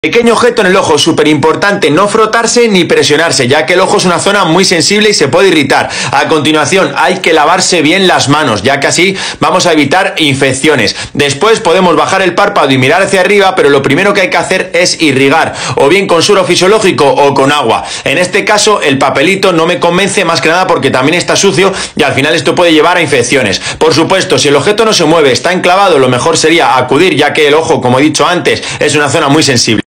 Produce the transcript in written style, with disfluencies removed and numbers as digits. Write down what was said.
Pequeño objeto en el ojo, súper importante, no frotarse ni presionarse, ya que el ojo es una zona muy sensible y se puede irritar. A continuación, hay que lavarse bien las manos, ya que así vamos a evitar infecciones. Después podemos bajar el párpado y mirar hacia arriba, pero lo primero que hay que hacer es irrigar, o bien con suero fisiológico o con agua. En este caso, el papelito no me convence más que nada porque también está sucio y al final esto puede llevar a infecciones. Por supuesto, si el objeto no se mueve, está enclavado, lo mejor sería acudir, ya que el ojo, como he dicho antes, es una zona muy sensible.